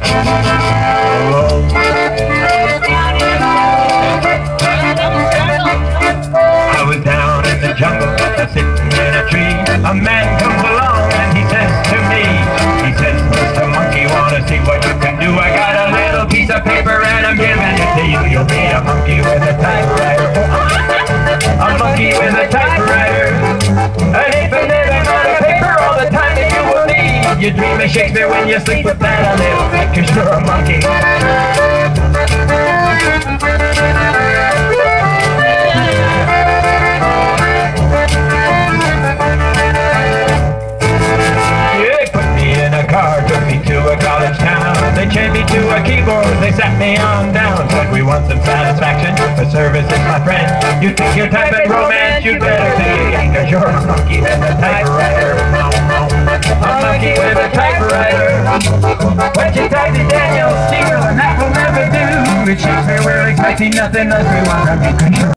I was down in the jungle, sitting in a tree. A man comes along and he says to me, he says, Mr. Monkey, wanna see what you can do? I got a little piece of paper and I'm giving it to you. You'll be a monkey with a typewriter. A monkey with a typewriter. An ape and living on a paper all the time that you will need. You dream of Shakespeare when you sleep with that a little bit, 'cause you're a monkey. They chained me to a keyboard, they sat me on down. Said we want some satisfaction, but service is my friend. You think you're typing romance, you better think again, 'cause you're a monkey with a typewriter. A monkey with a typewriter. What you type to Daniel Steele, and that will never do. At Shakespeare we're expecting nothing less we want from you.